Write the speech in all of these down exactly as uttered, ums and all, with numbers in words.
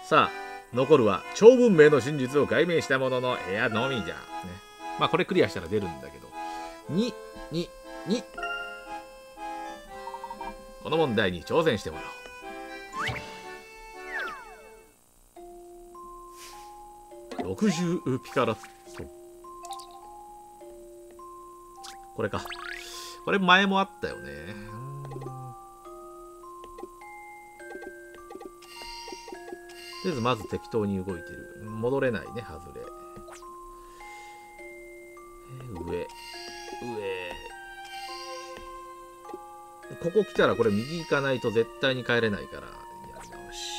さあ残るは超文明の真実を解明したものの部屋のみじゃ、ね、まあこれクリアしたら出るんだけどにににこの問題に挑戦してもらおう。ろくじゅうピカラット、これか。これ前もあったよね。とりあえずまず適当に動いてる。戻れないね、外れ。上上ここ来たらこれ右行かないと絶対に帰れないからやり直し。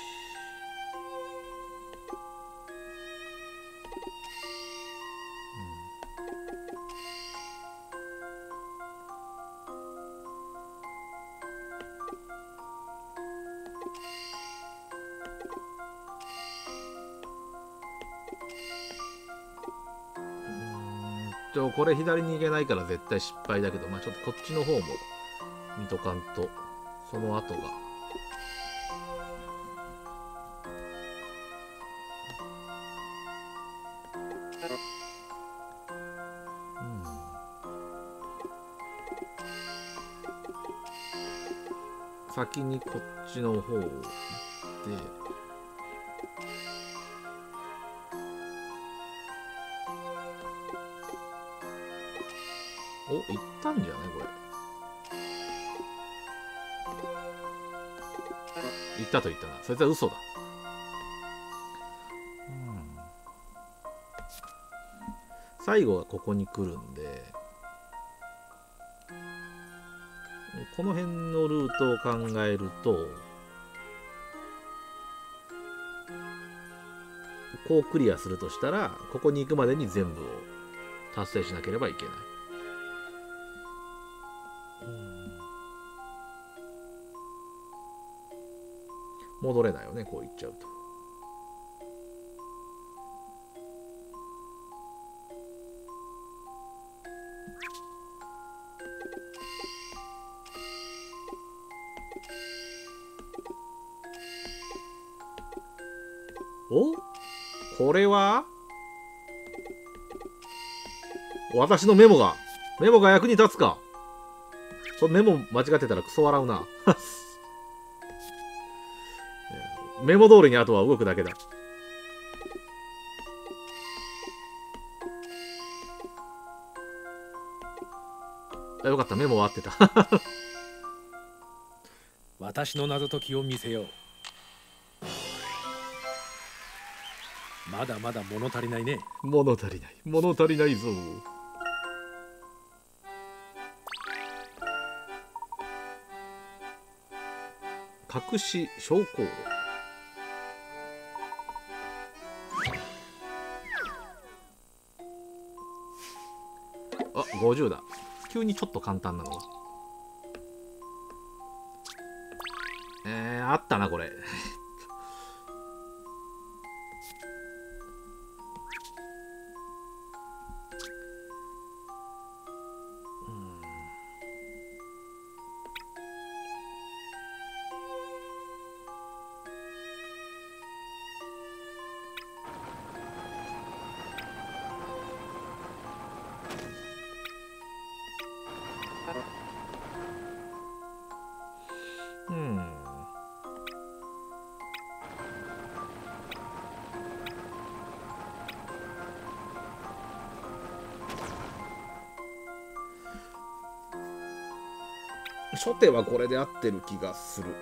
これ左に行けないから絶対失敗だけど、まあちょっとこっちの方も見とかんと、その後が。うん。先にこっちの方を行って、お、行ったんじゃないこれ。行ったと言ったな。そいつは嘘だ。うん。最後がここに来るんで、この辺のルートを考えると、こうクリアするとしたら、ここに行くまでに全部を達成しなければいけない。戻れないよね、こう言っちゃうと。お？これは私のメモがメモが役に立つか。そのメモ間違ってたらクソ笑うな。メモ通りにあとは動くだけだ。あ、よかった、メモは合ってた。 私の謎解きを見せよう。まだまだ物足りないね。 物足りない、物足りないぞ。隠し昇降路。あ、ごじゅうだ。急にちょっと簡単なのは。えー、あったなこれ。うん。初手はこれで合ってる気がする。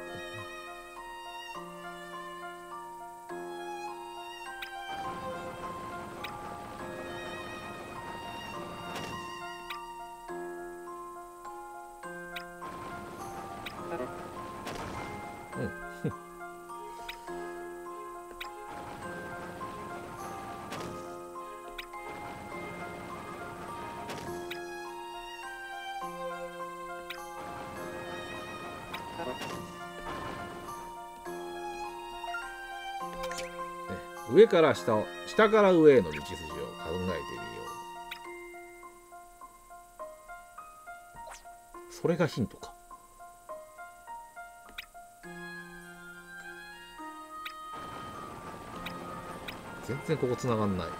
上から下を、下から上への道筋を考えてみよう。それがヒントか。 全然ここ繋がんない。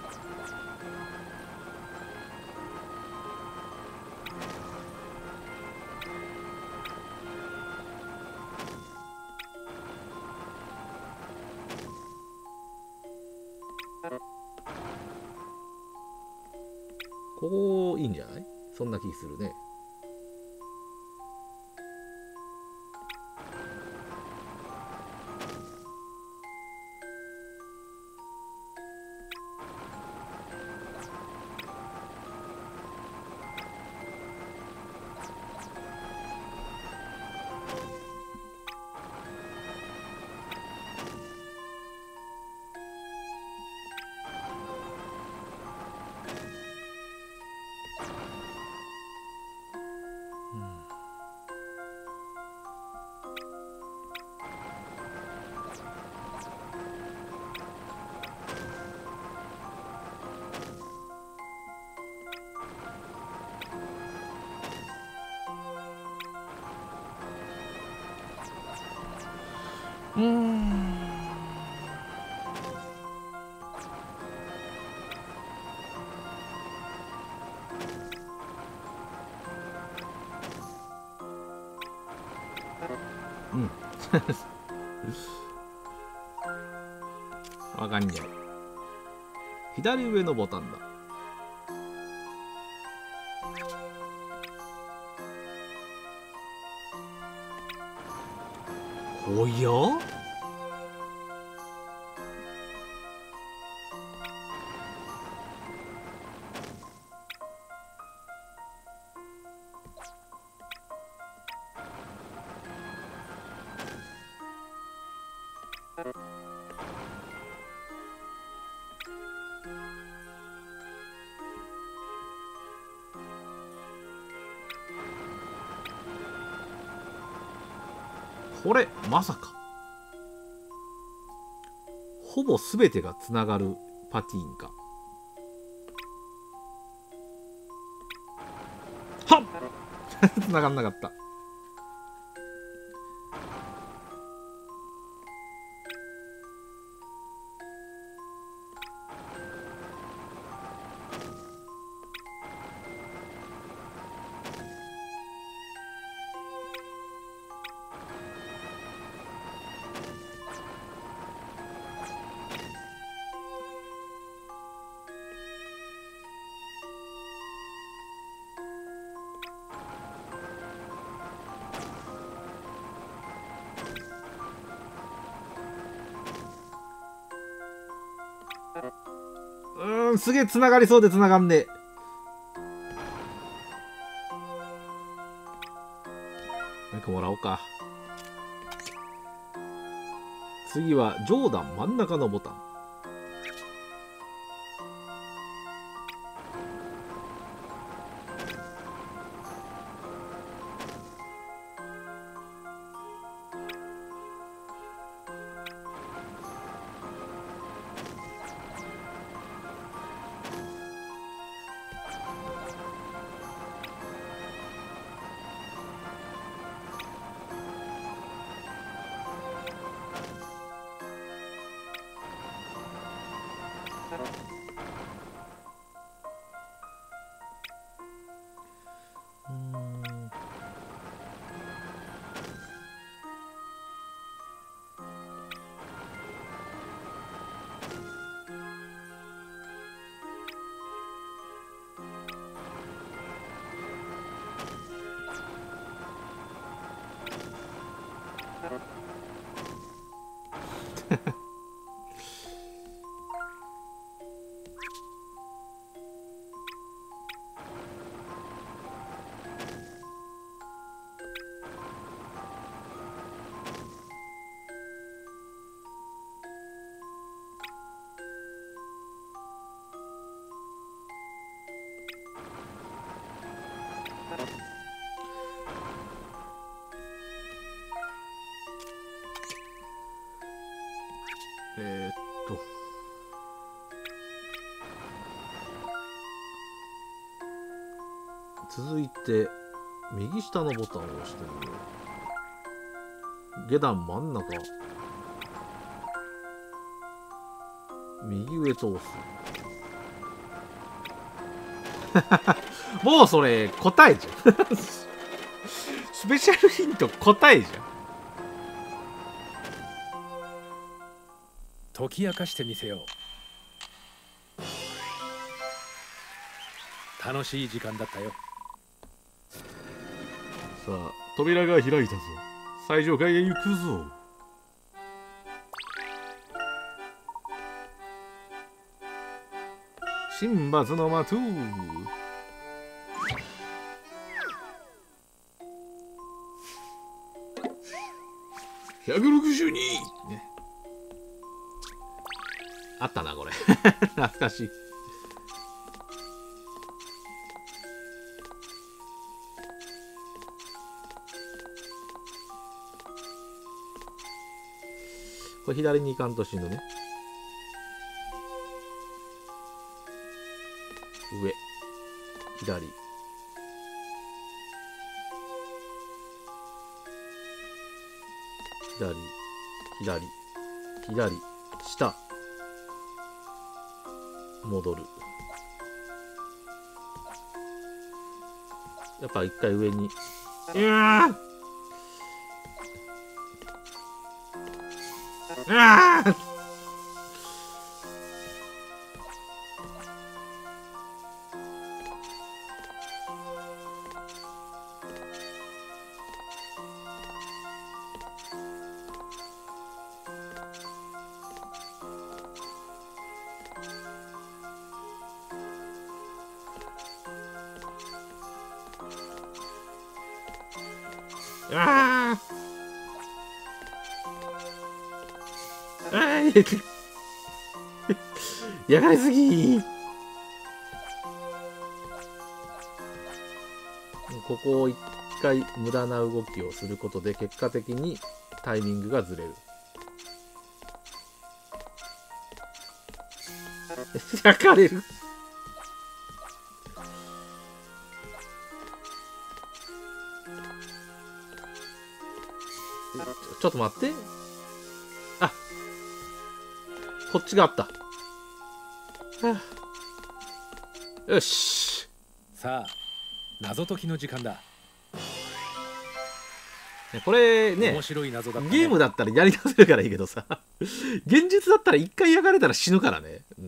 ここいいんじゃない？そんな気するね。うーん。うん。わかんない。左上のボタンだ。おや？これまさかほぼ全てがつながるパティーンか。はっつながんなかった。うーん、すげえ繋がりそうで繋がんねえ。もう一個もらおうか。次は上段真ん中のボタン。えー、っと続いて右下のボタンを押してみよう。下段真ん中。 右上通す。もうそれ答えじゃん。スペシャルヒント答えじゃん。 解き明かしてみせよう。楽しい時間だったよ。 さあ、扉が開いたぞ。最上階へ行くぞ。神罰の的。ひゃくろくじゅうに、ね、あったなこれ。懐かしい。これ左に行かんとしんのね。上左左左左下戻る。やっぱ一回上に。うわーうわーあああやがりすぎ。ここを一回無駄な動きをすることで結果的にタイミングがずれる。焼かれる。ちょっと待って。あ、こっちがあった。はあ、よし。 さあ、謎解きの時間だ。 これね、 面白い謎だったね。 ゲームだったらやり出せるからいいけどさ、現実だったら一回焼かれたら死ぬからね。うん、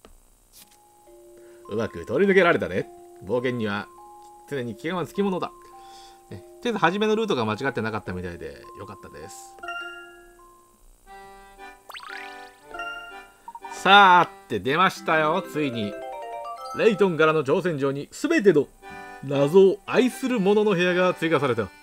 うまく通り抜けられたね。冒険には常に危険はつきものだ。ね、とりあえず初めのルートが間違ってなかったみたいでよかったです。さーって出ましたよ。ついにレイトンからの挑戦状に全ての謎を愛する者の部屋が追加された。